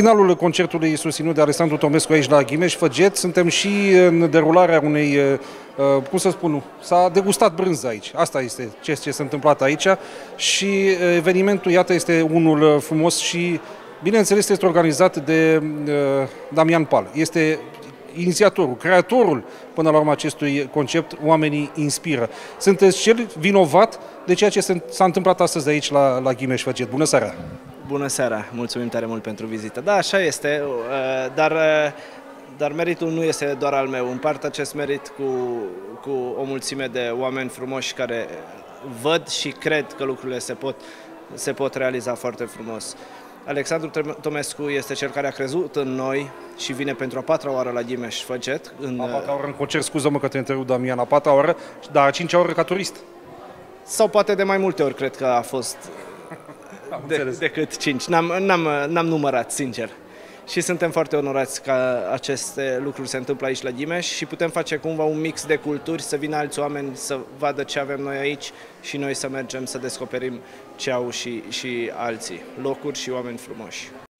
Finalul concertului susținut de Alexandru Tomescu aici la Ghimeș-Făget, suntem și în derularea unei, cum să spun, s-a degustat brânză aici. Asta este ce s-a întâmplat aici și evenimentul, iată, este unul frumos și, bineînțeles, este organizat de Damian Pal. Este inițiatorul, creatorul, până la urmă, acestui concept, Oamenii inspiră. Sunteți cel vinovat de ceea ce s-a întâmplat astăzi aici la Ghimeș-Făget. Bună seara! Bună seara! Mulțumim tare mult pentru vizită. Da, așa este, dar meritul nu este doar al meu. Împart acest merit cu o mulțime de oameni frumoși care văd și cred că lucrurile se pot realiza foarte frumos. Alexandru Tomescu este cel care a crezut în noi și vine pentru a 4-a oară la Ghimeș-Făget. A 4-a oară în concert, scuză-mă că te întrerup, Damian, a 4-a oară, dar a 5-a oară ca turist. Sau poate de mai multe ori, cred că a fost decât 5. N-am numărat, sincer. Și suntem foarte onorați că aceste lucruri se întâmplă aici la Ghimeș și putem face cumva un mix de culturi, să vină alți oameni să vadă ce avem noi aici și noi să mergem să descoperim ce au și alții, locuri și oameni frumoși.